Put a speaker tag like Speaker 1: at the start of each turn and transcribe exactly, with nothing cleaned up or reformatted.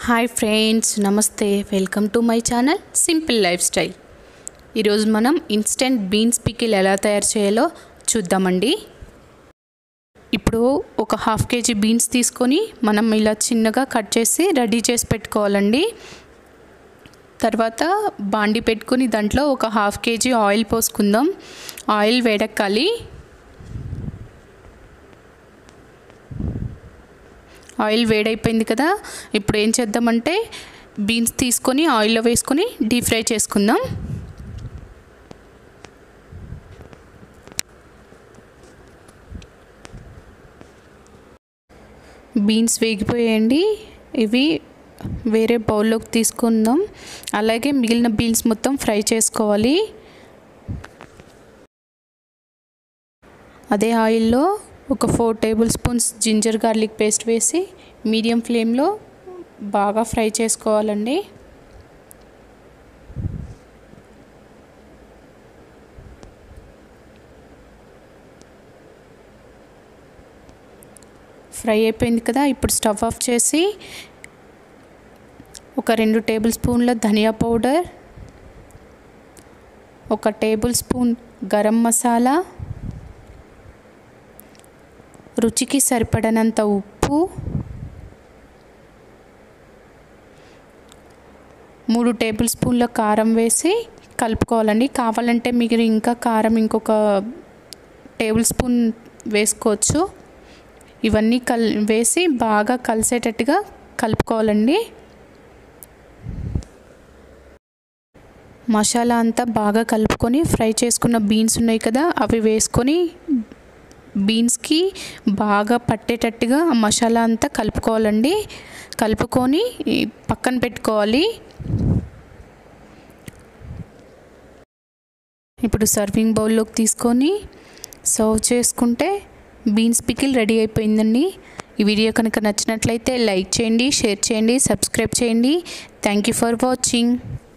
Speaker 1: Hi friends, నమస్తే. Welcome to my channel simple lifestyle. ఈరోజు మనం ఇన్స్టెంట్ బీన్స్ పికిల్ ఎలా తయారు చేయాలో చూద్దామండి. ఇప్పుడు ఒక హాఫ్ కేజీ బీన్స్ తీసుకొని మనం ఇలా చిన్నగా కట్ చేసి రెడీ చేసి పెట్టుకోవాలండి. తర్వాత బాండి పెట్టుకుని దాంట్లో ఒక హాఫ్ కేజీ ఆయిల్ పోసుకుందాం. ఆయిల్ వేడెక్కాలి. ఆయిల్ వేడైపోయింది కదా. ఇప్పుడు ఏం చేద్దామంటే బీన్స్ తీసుకొని ఆయిల్లో వేసుకొని డీప్ ఫ్రై చేసుకుందాం. బీన్స్ వేగిపోయాయండి. ఇవి వేరే బౌల్లోకి తీసుకుందాం. అలాగే మిగిలిన బీన్స్ మొత్తం ఫ్రై చేసుకోవాలి. అదే ఆయిల్లో ఒక four tablespoons ginger garlic paste వేసి మీడియం ఫ్లేమ్లో బాగా ఫ్రై చేసుకోవాలండి. ఫ్రై అయిపోయింది కదా. ఇప్పుడు స్టవ్ ఆఫ్ చేసి ఒక రెండు టేబుల్ స్పూన్ల ధనియా పౌడర్, ఒక టేబుల్ స్పూన్ గరం మసాలా, రుచికి సరిపడనంత ఉప్పు, మూడు టేబుల్ స్పూన్ల కారం వేసి కలుపుకోవాలండి. కావాలంటే మీరు ఇంకా కారం ఇంకొక టేబుల్ స్పూన్ వేసుకోవచ్చు. ఇవన్నీ కల్ వేసి బాగా కలిసేటట్టుగా కలుపుకోవాలండి. మసాలా అంతా బాగా కలుపుకొని ఫ్రై చేసుకున్న బీన్స్ ఉన్నాయి కదా, అవి వేసుకొని బీన్స్కి బాగా పట్టేటట్టుగా ఆ మసాలా అంతా కలుపుకోవాలండి. కలుపుకొని పక్కన పెట్టుకోవాలి. ఇప్పుడు సర్వింగ్ బౌల్లోకి తీసుకొని సర్వ్ చేసుకుంటే బీన్స్ పికిల్ రెడీ అయిపోయిందండి. ఈ వీడియో కనుక నచ్చినట్లయితే లైక్ చేయండి, షేర్ చేయండి, సబ్స్క్రైబ్ చేయండి. Thank you for watching.